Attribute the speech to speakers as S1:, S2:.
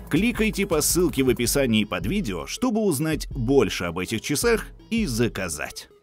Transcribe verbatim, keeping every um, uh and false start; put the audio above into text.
S1: Кликайте по ссылке в описании под видео, чтобы узнать больше об этих часах и заказать.